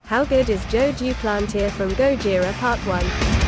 How good is Joe Duplantier from Gojira Part 1?